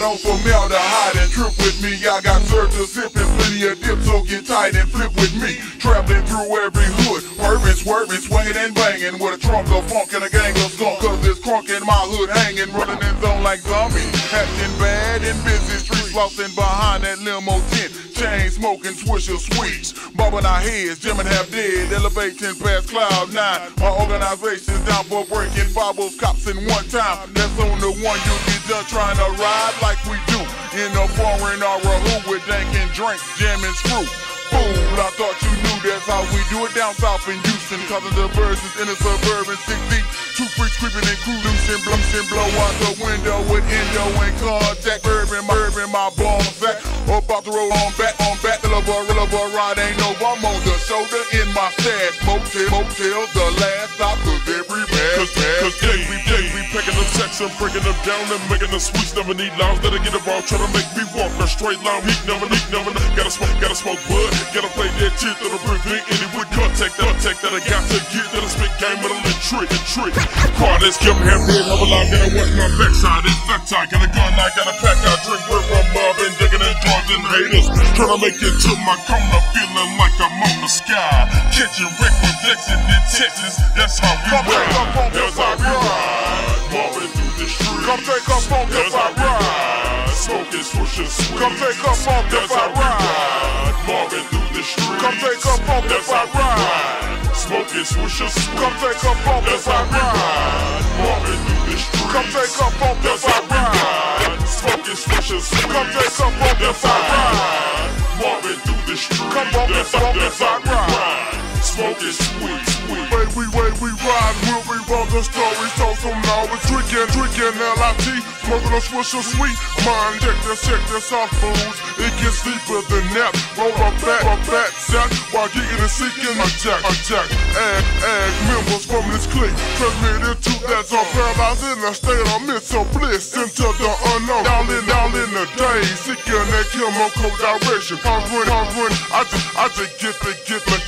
on formaldehyde and trip with me. I got served to sip and plenty of dip, so get tight and flip with me. Traveling through every hood, purping, swerving, swinging and banging with a trunk of funk and a gang of skunk. Cause there's crunk in my hood hanging, running in zone like zombies. Acting bad in busy streets, flossing behind that limo tent. Chain smoking, swisher sweets, bobbing our heads, jamming half dead, elevating past cloud nine. My organization's down for breaking bobbles, cops in one time. That's on the one you get done trying to ride like we do in a foreign or a who with dank and drink, jamming screw. Fool, I thought you knew that's how we do it down south in Houston. Causing diversions in the suburban 6 deep. Two freaks creeping and crew loose and blow out the window with endo and contact. Urban my ball sack. About to roll on back. Lover ride ain't no bum on the shoulder in my stash. Motels, the last stop of every man. Cause we picking up sex and breaking them down and making them sweets. Never need lines that'll get around, try to make me walk a straight line. Weak, never. Gotta smoke bud. Gotta play that shit that'll prevent any with contact that I got to get. That'll spit game with a little trick. Quadets kept half dead, have a lot, and I want my backside. It's back time, got a gun, I got a pack, I drink with rum, been digging in drugs and haters. Tryna make it to my corner, feeling like I'm on the sky. Catching wreck with exit in Texas, that's how we ride. That's how we ride. Mobbing through the streets. Come take up funk if I ride. Smoking, swishing sweet. Come take up funk if I ride. Mobbing through the streets. Come take up funk if I ride. Smoking, swishing sweet. Come take up funk if I ride. Mobbing through the streets. Come take up funk if I ride. Smoking, swishing sweet. Come take up funk if I ride. Mobbing through the streets. Come funk if I ride. Smoking sweet. Way we ride, we'll revolve the stories, told some knowledge. Drinking LIT, smoking a swisher sweet. Mind check this off fools. It gets deeper than that. Roll a back sack while getting and seeking a jack. Ag members from this clique transmitted to that zone, paralyzed in a state of mental bliss into the unknown. Down in the day, seeking that chemical direction. Conquering, I just get the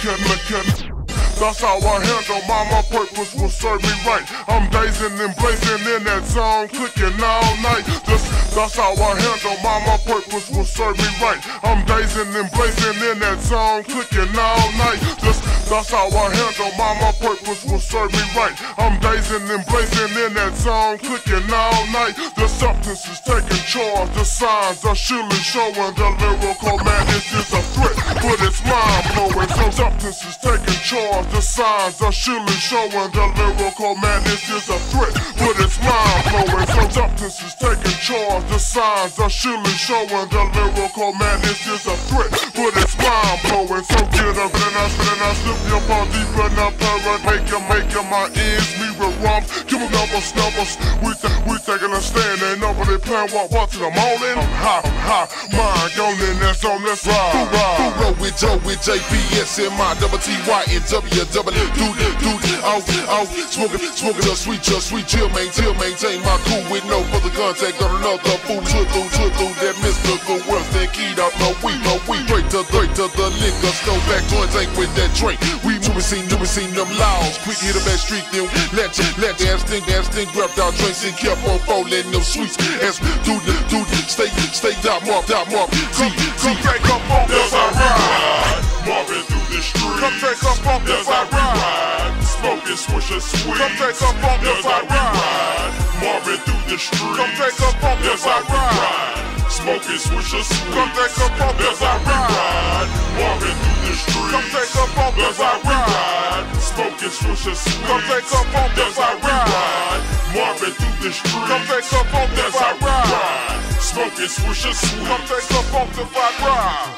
That's how I handle my purpose will serve me right. I'm dazing and blazing in that zone, clicking all night. That's how I handle my purpose will serve me right. I'm dazing and blazing in that zone, clicking all night. That's how I handle my purpose will serve me right. I'm dazing and blazing in that zone, clicking all night. The substance is taking charge, the signs are surely showing. The lyrical madness is a threat, but it's mind blowing. So substance is taking charge. The signs are surely showing. The lyrical madness is a threat, but it's mind blowing. So substance is taking charge. The signs are surely showing. The lyrical madness is a threat, but it's mind blowing. So get up and I slip your ball deep in the parrot, making my ends meet with rhymes. Give me numbers. We taking a stand and nobody playing what to the morning. I'm high, mind gone in that's on this ride. Who roll with Joe with JPS and my double TY and dude, smoking just sweet, chill, maintain my cool with no further contact on another fool. Through that mystical world, then keyed up, no we, straight to the liquor store, back joints ain't with that drink. We never seen them laws, quick hit the back street, then let the ass think, grabbed our drinks and kept on falling them sweets. As dude, stay dot mark. Come take up funk if I ride. Mobbing through the streets. Come take up funk if I ride. Smoking swisher sweet. Come take up funk if I ride. Mobbing through the streets. Come take up funk if I ride. Smoking swisher sweet. Come take up funk if I ride. Mobbing through the streets. Come take up funk if I ride. Smoking swisher sweet. Come take up funk if I ride. Mobbing through the streets. Come take up funk if I ride. Smoking swisher sweet. Come take up funk if I ride.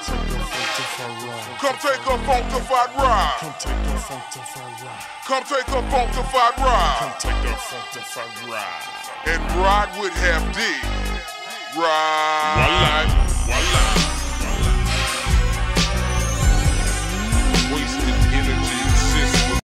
Come take up funk if I ride. Come take up funk if I ride. And ride with half D. Ride.